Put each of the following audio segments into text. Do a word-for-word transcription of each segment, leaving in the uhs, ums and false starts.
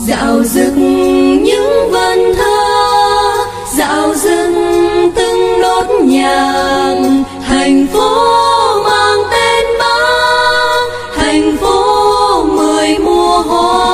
Dạo rừng những vần thơ, dạo rừng từng nốt nhạc. Thành phố mang tên Bác, thành phố mười mùa hoa.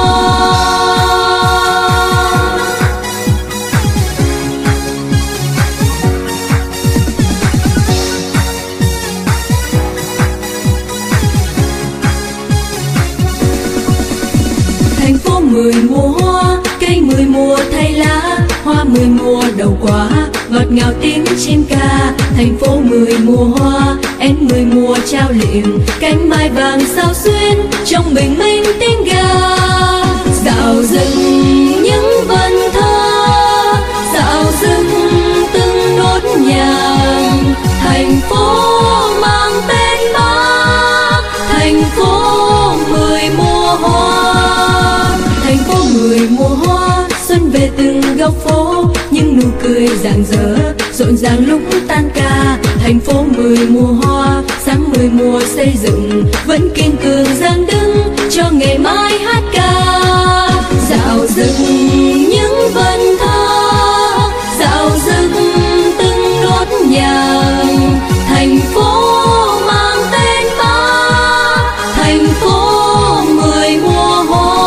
Thành phố mười mùa hoa, cây mười mùa thay lá, hoa mười mùa đầu quả, ngọt ngào tiếng chim ca. Thành phố mười mùa hoa, én mười mùa trao liệm, cánh mai vàng sao xuyên trong bình minh tiếng ga. Dạo rừng những vần thơ, dạo rừng từng nốt nhạc. Thành phố mang tên Bác, thành phố mười mùa hoa. Thành phố mười mùa hoa, xuân về từng góc phố, những nụ cười rạng rỡ rộn ràng lúc tan ca. Thành phố mười mùa hoa, sáng mười mùa xây dựng, vẫn kiên cường dang đứng cho ngày mai hát ca. Dạo rừng những vần thơ, dạo rừng từng nốt nhạc. Thành phố mang tên Bác, thành phố mười mùa hoa.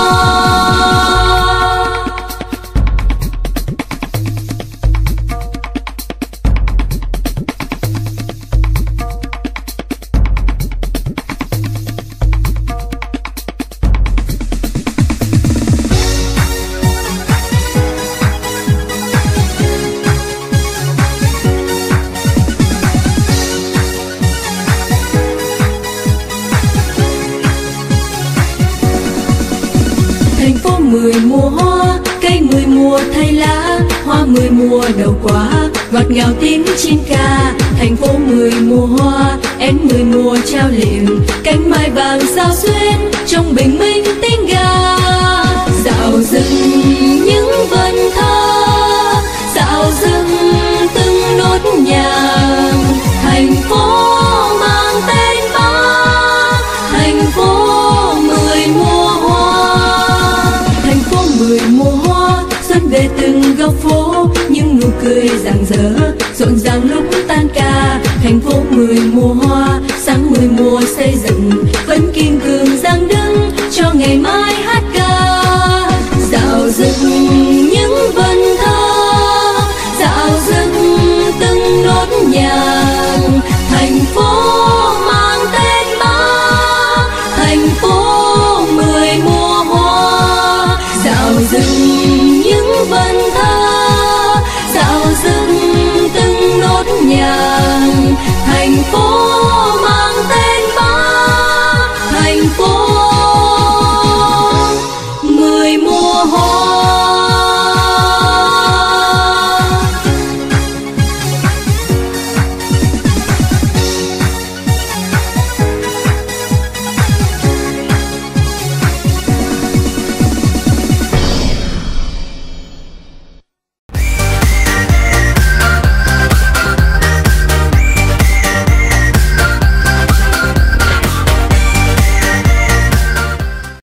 Thành phố mười mùa hoa, cây mười mùa thay lá, hoa mười mùa đầu quả, ngọt ngào tiếng chim ca. Thành phố mười mùa hoa, én mười mùa trao liệm, cánh mai vàng sao xuyên trong bình minh tiếng ga. Dạo rừng những vần thơ, dạo rừng từng nốt nhạc. Thành phố mang tên Bác, thành phố mười mùa hoa. Thành phố mười mùa hoa, xuân về từng góc phố, những nụ cười rạng rỡ rộn ràng lúc tan ca. Thành phố mười mùa hoa, sáng mười mùa xây dựng, vẫn kiên cường dang đứng cho ngày mai hát ca. Dạo rừng những vần thơ, dạo rừng từng nốt nhạc. Thành phố mang tên Bác, thành phố mười mùa hoa. Dạo rừng những vần thơ, dạo rừng từng nốt nhạc. Thành phố